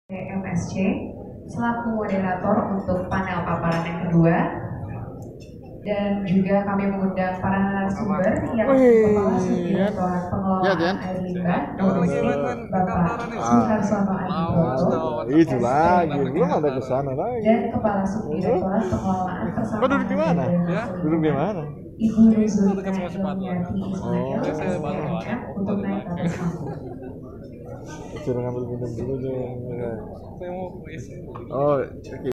MSC selaku moderator untuk panel paparan yang kedua, dan juga kami mengundang para narasumber yang Kepala Subdirektorat Pengelolaan Air Limbah Domestik Bapak Suharsono Adibrotto, itu lagi belum ada kesana lagi, dan Kepala Subdirektorat Pengelolaan Persampahan duduk di mana? Duduk di mana? Ibu Nuzulina Ilmiati Ismail untuk naik ke atas panggung. Suruh ngambil minum dulu deh. Oh, oke.